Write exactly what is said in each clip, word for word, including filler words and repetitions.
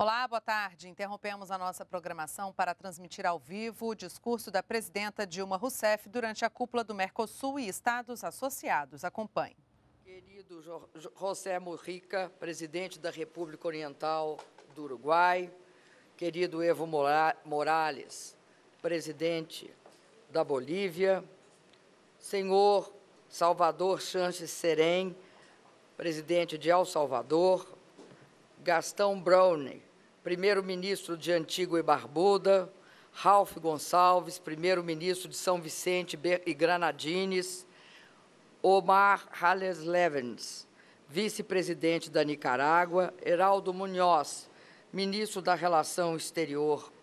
Olá, boa tarde. Interrompemos a nossa programação para transmitir ao vivo o discurso da presidenta Dilma Rousseff durante a cúpula do Mercosul e Estados associados. Acompanhe. Querido José Mujica, presidente da República Oriental do Uruguai, querido Evo Morales, presidente da Bolívia, senhor Salvador Sanches Serén, presidente de El Salvador, Gastão Browne, primeiro-ministro de Antigua e Barbuda, Ralph Gonçalves, primeiro-ministro de São Vicente e Granadines, Omar Hales Levens, vice-presidente da Nicarágua, Heraldo Munhoz, ministro da Relação Exterior,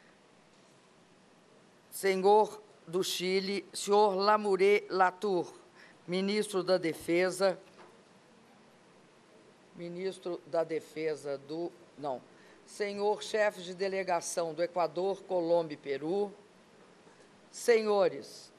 senhor do Chile, senhor Lamuré Latour, ministro da Defesa, ministro da Defesa do... não, senhor chefe de delegação do Equador, Colômbia e Peru, senhores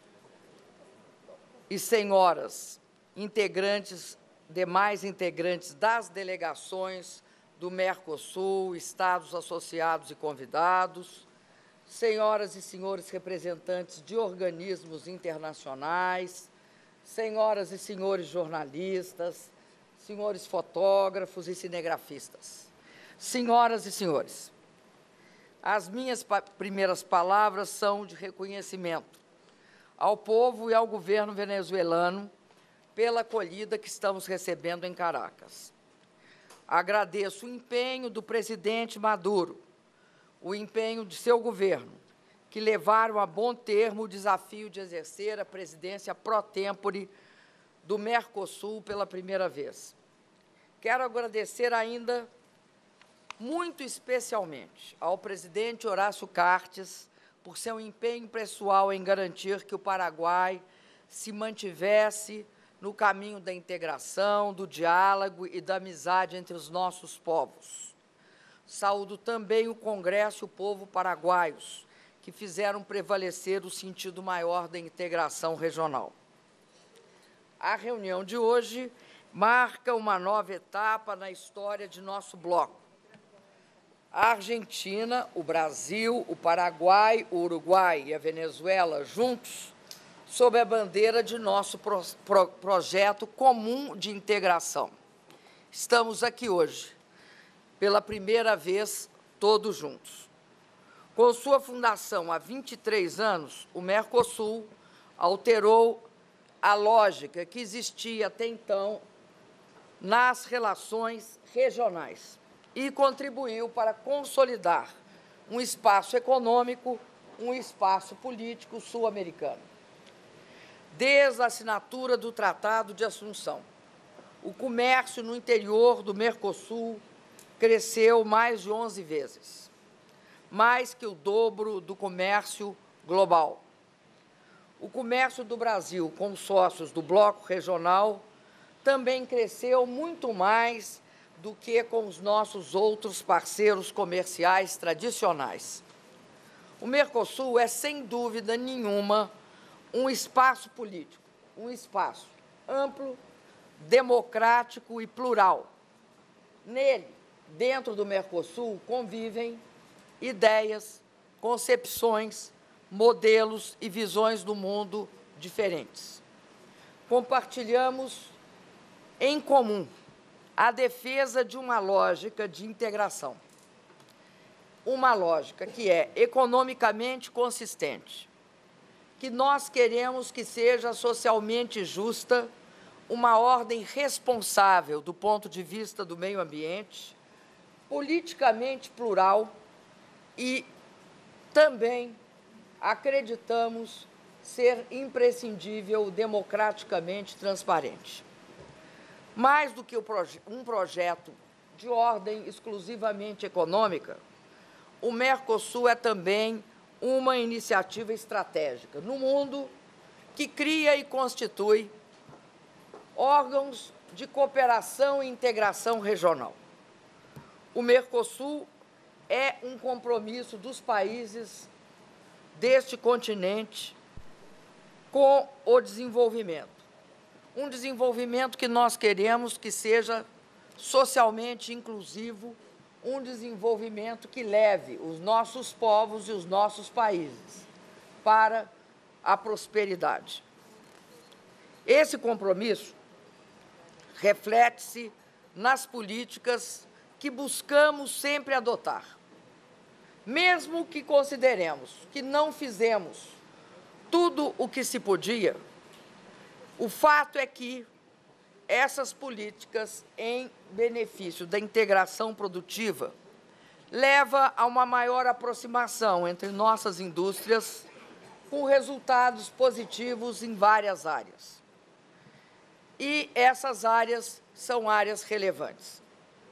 e senhoras, integrantes, demais integrantes das delegações do Mercosul, Estados associados e convidados, senhoras e senhores representantes de organismos internacionais, senhoras e senhores jornalistas, senhores fotógrafos e cinegrafistas. Senhoras e senhores, as minhas pa- primeiras palavras são de reconhecimento ao povo e ao governo venezuelano pela acolhida que estamos recebendo em Caracas. Agradeço o empenho do presidente Maduro, o empenho de seu governo, que levaram a bom termo o desafio de exercer a presidência pro tempore do Mercosul pela primeira vez. Quero agradecer ainda, muito especialmente, ao presidente Horácio Cartes por seu empenho pessoal em garantir que o Paraguai se mantivesse no caminho da integração, do diálogo e da amizade entre os nossos povos. Saúdo também o Congresso e o povo paraguaios, que fizeram prevalecer o sentido maior da integração regional. A reunião de hoje marca uma nova etapa na história de nosso bloco. A Argentina, o Brasil, o Paraguai, o Uruguai e a Venezuela juntos, sob a bandeira de nosso pro, pro, projeto comum de integração. Estamos aqui hoje, pela primeira vez, todos juntos. Com sua fundação há vinte e três anos, o Mercosul alterou a lógica que existia até então nas relações regionais e contribuiu para consolidar um espaço econômico, um espaço político sul-americano. Desde a assinatura do Tratado de Assunção, o comércio no interior do Mercosul cresceu mais de onze vezes, mais que o dobro do comércio global. O comércio do Brasil com sócios do bloco regional também cresceu muito mais do que com os nossos outros parceiros comerciais tradicionais. O Mercosul é, sem dúvida nenhuma, um espaço político, um espaço amplo, democrático e plural. Nele, dentro do Mercosul, convivem ideias, concepções, modelos e visões do mundo diferentes. Compartilhamos em comum a defesa de uma lógica de integração, uma lógica que é economicamente consistente, que nós queremos que seja socialmente justa, uma ordem responsável do ponto de vista do meio ambiente, politicamente plural e também acreditamos ser imprescindível democraticamente transparente. Mais do que um projeto de ordem exclusivamente econômica, o Mercosul é também uma iniciativa estratégica no mundo que cria e constitui órgãos de cooperação e integração regional. O Mercosul é um compromisso dos países deste continente com o desenvolvimento. Um desenvolvimento que nós queremos que seja socialmente inclusivo, um desenvolvimento que leve os nossos povos e os nossos países para a prosperidade. Esse compromisso reflete-se nas políticas que buscamos sempre adotar. Mesmo que consideremos que não fizemos tudo o que se podia, o fato é que essas políticas em benefício da integração produtiva leva a uma maior aproximação entre nossas indústrias, com resultados positivos em várias áreas. E essas áreas são áreas relevantes.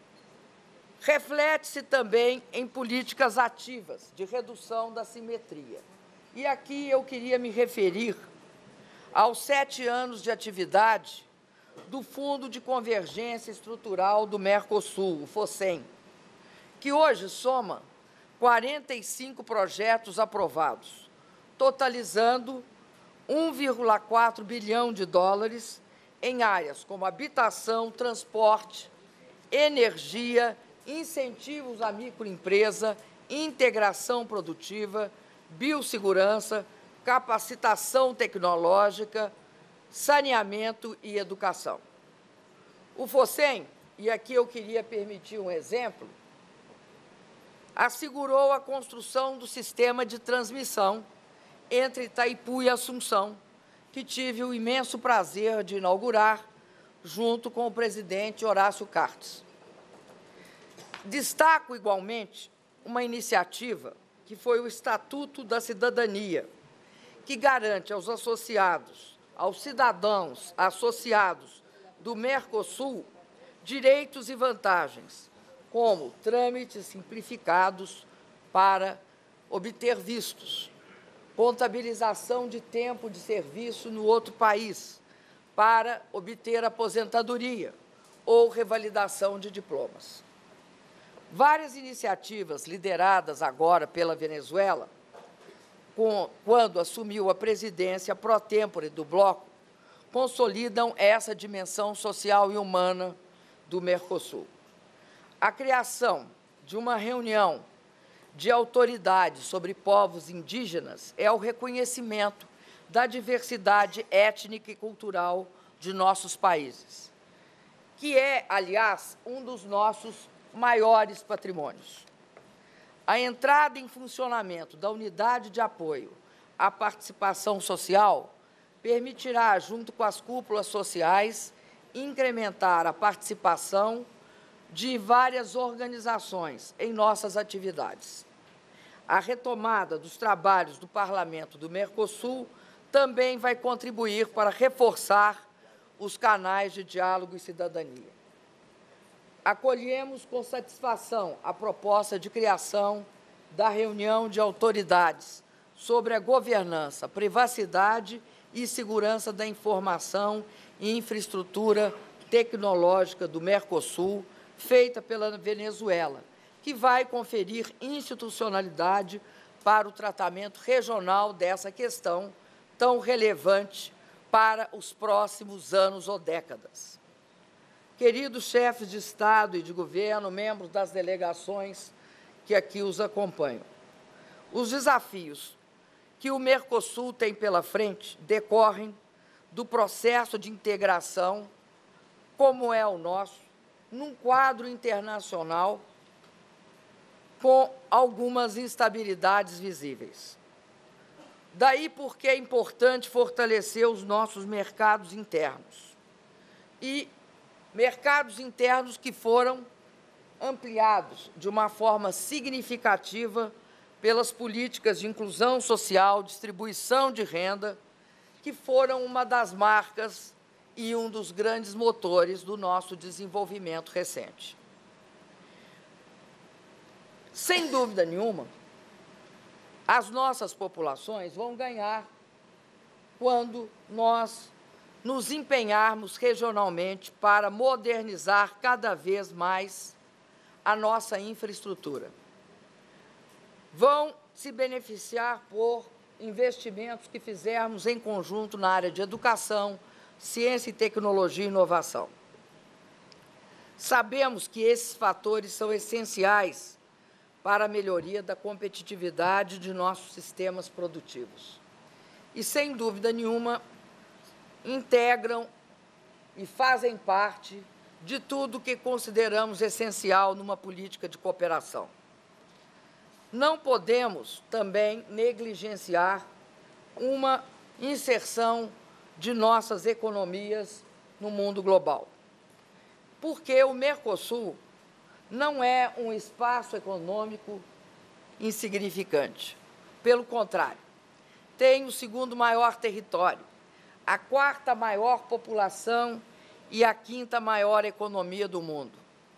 Reflete-se também em políticas ativas de redução da assimetria. E aqui eu queria me referir aos sete anos de atividade do Fundo de Convergência Estrutural do Mercosul, o FOSEM, que hoje soma quarenta e cinco projetos aprovados, totalizando um vírgula quatro bilhão de dólares em áreas como habitação, transporte, energia, incentivos à microempresa, integração produtiva, biossegurança, capacitação tecnológica, saneamento e educação. O FOSEM, e aqui eu queria permitir um exemplo, assegurou a construção do sistema de transmissão entre Itaipu e Assunção, que tive o imenso prazer de inaugurar junto com o presidente Horácio Cartes. Destaco, igualmente, uma iniciativa que foi o Estatuto da Cidadania, que garante aos associados, aos cidadãos associados do Mercosul, direitos e vantagens, como trâmites simplificados para obter vistos, contabilização de tempo de serviço no outro país, para obter aposentadoria ou revalidação de diplomas. Várias iniciativas lideradas agora pela Venezuela, com, quando assumiu a presidência pró-tempore do bloco, consolidam essa dimensão social e humana do Mercosul. A criação de uma reunião de autoridades sobre povos indígenas é o reconhecimento da diversidade étnica e cultural de nossos países, que é, aliás, um dos nossos maiores patrimônios. A entrada em funcionamento da Unidade de Apoio à Participação Social permitirá, junto com as cúpulas sociais, incrementar a participação de várias organizações em nossas atividades. A retomada dos trabalhos do Parlamento do Mercosul também vai contribuir para reforçar os canais de diálogo e cidadania. Acolhemos com satisfação a proposta de criação da reunião de autoridades sobre a governança, privacidade e segurança da informação e infraestrutura tecnológica do Mercosul, feita pela Venezuela, que vai conferir institucionalidade para o tratamento regional dessa questão tão relevante para os próximos anos ou décadas. Queridos chefes de Estado e de governo, membros das delegações que aqui os acompanham, os desafios que o Mercosul tem pela frente decorrem do processo de integração, como é o nosso, num quadro internacional com algumas instabilidades visíveis. Daí porque é importante fortalecer os nossos mercados internos. E mercados internos que foram ampliados de uma forma significativa pelas políticas de inclusão social, distribuição de renda, que foram uma das marcas e um dos grandes motores do nosso desenvolvimento recente. Sem dúvida nenhuma, as nossas populações vão ganhar quando nós nos empenharmos regionalmente para modernizar cada vez mais a nossa infraestrutura. Vão se beneficiar por investimentos que fizermos em conjunto na área de educação, ciência e tecnologia e inovação. Sabemos que esses fatores são essenciais para a melhoria da competitividade de nossos sistemas produtivos. E, sem dúvida nenhuma, integram e fazem parte de tudo que consideramos essencial numa política de cooperação. Não podemos também negligenciar uma inserção de nossas economias no mundo global, porque o Mercosul não é um espaço econômico insignificante. Pelo contrário, tem o segundo maior território, a quarta maior população e a quinta maior economia do mundo.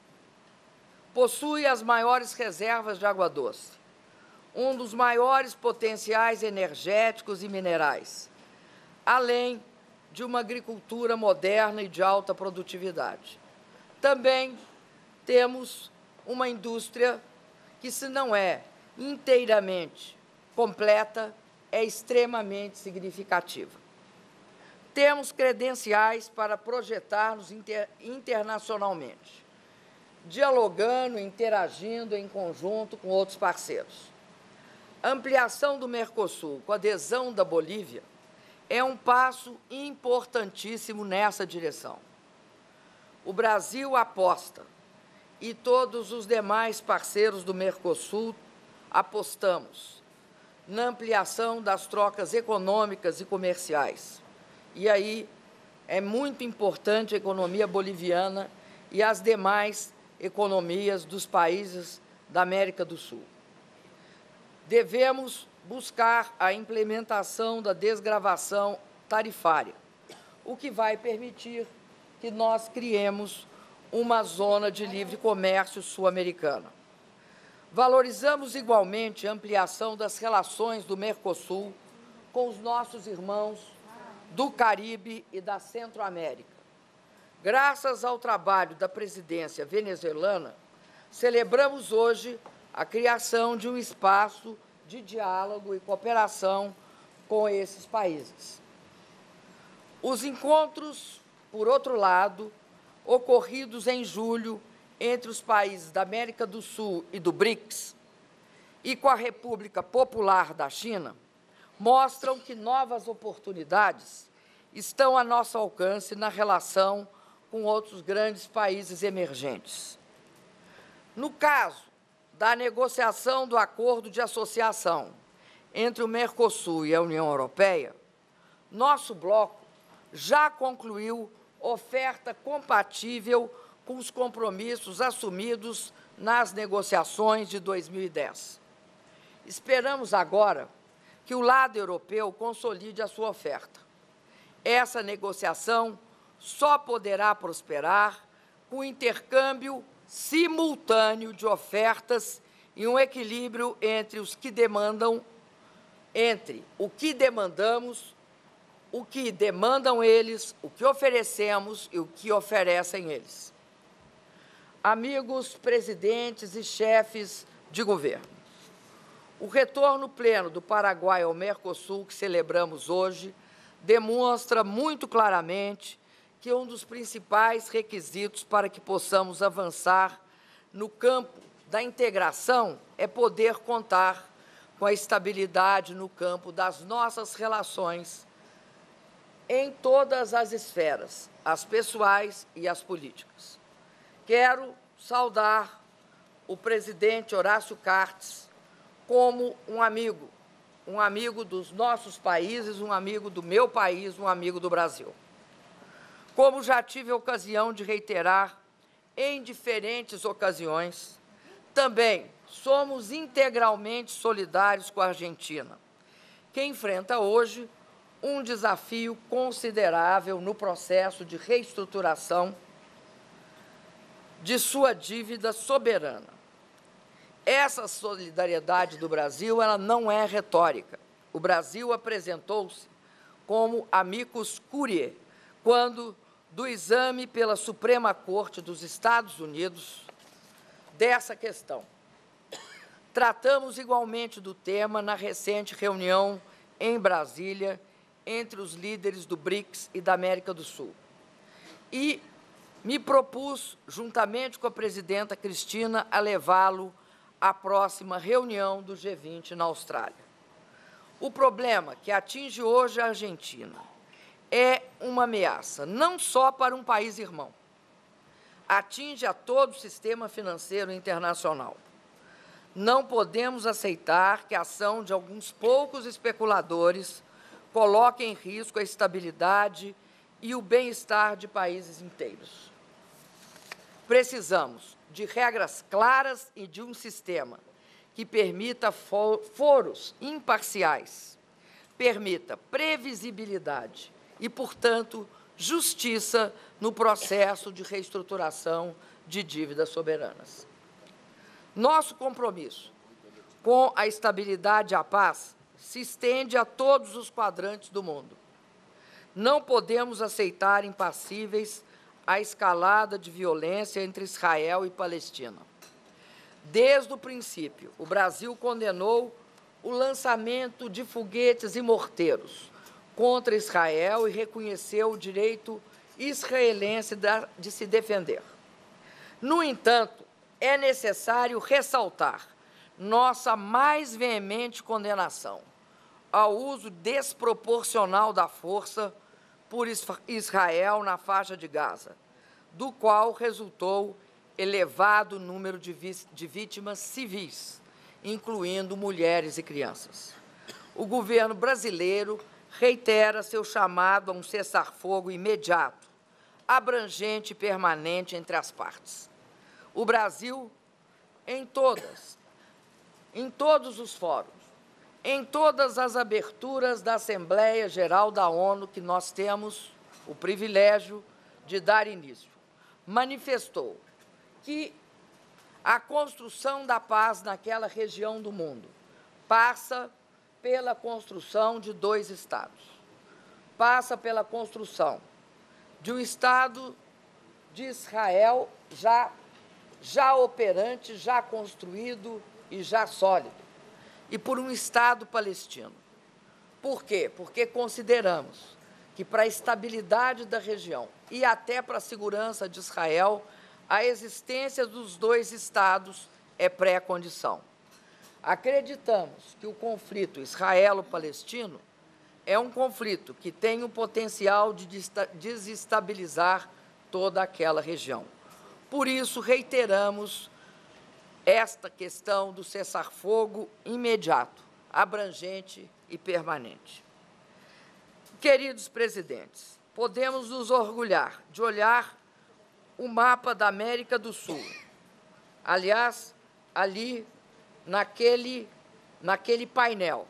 Possui as maiores reservas de água doce, um dos maiores potenciais energéticos e minerais, além de uma agricultura moderna e de alta produtividade. Também temos uma indústria que, se não é inteiramente completa, é extremamente significativa. Temos credenciais para projetar-nos inter, internacionalmente, dialogando, interagindo em conjunto com outros parceiros. A ampliação do Mercosul com a adesão da Bolívia é um passo importantíssimo nessa direção. O Brasil aposta, e todos os demais parceiros do Mercosul apostamos, na ampliação das trocas econômicas e comerciais. E aí é muito importante a economia boliviana e as demais economias dos países da América do Sul. Devemos buscar a implementação da desgravação tarifária, o que vai permitir que nós criemos uma zona de livre comércio sul-americana. Valorizamos igualmente a ampliação das relações do Mercosul com os nossos irmãos do Caribe e da Centro-América. Graças ao trabalho da presidência venezuelana, celebramos hoje a criação de um espaço de diálogo e cooperação com esses países. Os encontros, por outro lado, ocorridos em julho entre os países da América do Sul e do BRICS e com a República Popular da China, mostram que novas oportunidades estão a nosso alcance na relação com outros grandes países emergentes. No caso da negociação do acordo de associação entre o Mercosul e a União Europeia, nosso bloco já concluiu oferta compatível com os compromissos assumidos nas negociações de dois mil e dez. Esperamos agora que o lado europeu consolide a sua oferta. Essa negociação só poderá prosperar com o intercâmbio simultâneo de ofertas e um equilíbrio entre os que demandam, entre o que demandamos, o que demandam eles, o que oferecemos e o que oferecem eles. Amigos presidentes e chefes de governo, o retorno pleno do Paraguai ao Mercosul, que celebramos hoje, demonstra muito claramente que um dos principais requisitos para que possamos avançar no campo da integração é poder contar com a estabilidade no campo das nossas relações em todas as esferas, as pessoais e as políticas. Quero saudar o presidente Horácio Cartes como um amigo, um amigo dos nossos países, um amigo do meu país, um amigo do Brasil. Como já tive a ocasião de reiterar em diferentes ocasiões, também somos integralmente solidários com a Argentina, que enfrenta hoje um desafio considerável no processo de reestruturação de sua dívida soberana. Essa solidariedade do Brasil, ela não é retórica. O Brasil apresentou-se como amicus curiae, quando, do exame pela Suprema Corte dos Estados Unidos dessa questão. Tratamos igualmente do tema na recente reunião em Brasília entre os líderes do BRICS e da América do Sul. E me propus, juntamente com a presidenta Cristina, a levá-lo à próxima reunião do G vinte na Austrália. O problema que atinge hoje a Argentina é uma ameaça, não só para um país irmão, atinge a todo o sistema financeiro internacional. Não podemos aceitar que a ação de alguns poucos especuladores coloque em risco a estabilidade e o bem-estar de países inteiros. Precisamos de regras claras e de um sistema que permita foros imparciais, permita previsibilidade e, portanto, justiça no processo de reestruturação de dívidas soberanas. Nosso compromisso com a estabilidade e a paz se estende a todos os quadrantes do mundo. Não podemos aceitar impassíveis a escalada de violência entre Israel e Palestina. Desde o princípio, o Brasil condenou o lançamento de foguetes e morteiros contra Israel e reconheceu o direito israelense de se defender. No entanto, é necessário ressaltar nossa mais veemente condenação ao uso desproporcional da força por Israel na faixa de Gaza, do qual resultou elevado número de, de vítimas civis, incluindo mulheres e crianças. O governo brasileiro reitera seu chamado a um cessar-fogo imediato, abrangente e permanente entre as partes. O Brasil, em todas, em todos os fóruns, em todas as aberturas da Assembleia Geral da ONU que nós temos o privilégio de dar início, manifestou que a construção da paz naquela região do mundo passa pela construção de dois Estados. Passa pela construção de um Estado de Israel já, já operante, já construído e já sólido, e por um Estado palestino. Por quê? Porque consideramos que, para a estabilidade da região e até para a segurança de Israel, a existência dos dois Estados é pré-condição. Acreditamos que o conflito israelo-palestino é um conflito que tem o potencial de desestabilizar toda aquela região. Por isso, reiteramos esta questão do cessar-fogo imediato, abrangente e permanente. Queridos presidentes, podemos nos orgulhar de olhar o mapa da América do Sul. Aliás, ali, naquele, naquele painel,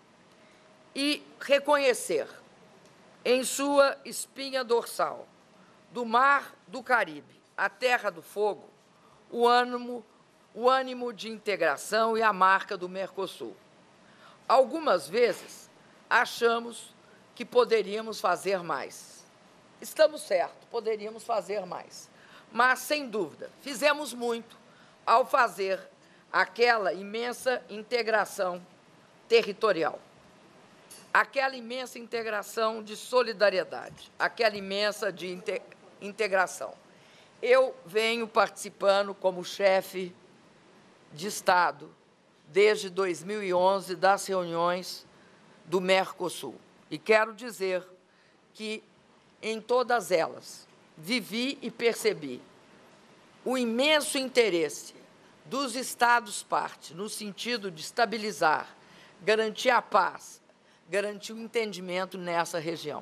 e reconhecer em sua espinha dorsal, do Mar do Caribe à Terra do Fogo, o ânimo, o ânimo de integração e a marca do Mercosul. Algumas vezes achamos que poderíamos fazer mais. Estamos certos, poderíamos fazer mais. Mas, sem dúvida, fizemos muito ao fazer aquela imensa integração territorial, aquela imensa integração de solidariedade, aquela imensa de inte- integração. Eu venho participando como chefe de Estado desde dois mil e onze das reuniões do Mercosul. E quero dizer que, em todas elas, vivi e percebi o imenso interesse dos Estados-parte, no sentido de estabilizar, garantir a paz, garantir o entendimento nessa região.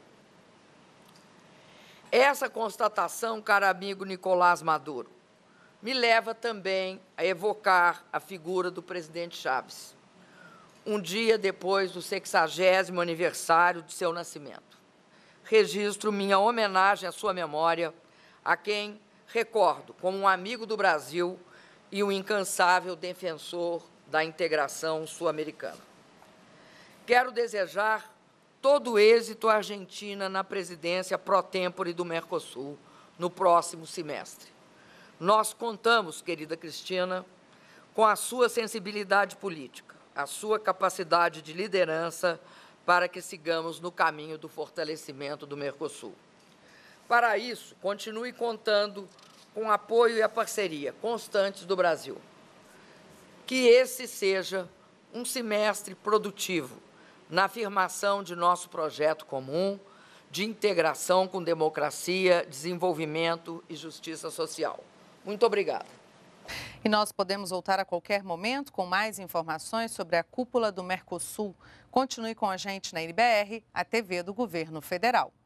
Essa constatação, caro amigo Nicolás Maduro, me leva também a evocar a figura do presidente Chávez, um dia depois do sexagésimo aniversário de seu nascimento. Registro minha homenagem à sua memória, a quem recordo como um amigo do Brasil e um incansável defensor da integração sul-americana. Quero desejar todo o êxito à Argentina na presidência pró-tempore do Mercosul no próximo semestre. Nós contamos, querida Cristina, com a sua sensibilidade política, a sua capacidade de liderança para que sigamos no caminho do fortalecimento do Mercosul. Para isso, continue contando com o apoio e a parceria constantes do Brasil. Que esse seja um semestre produtivo na afirmação de nosso projeto comum de integração com democracia, desenvolvimento e justiça social. Muito obrigada. E nós podemos voltar a qualquer momento com mais informações sobre a cúpula do Mercosul. Continue com a gente na N B R, a T V do Governo Federal.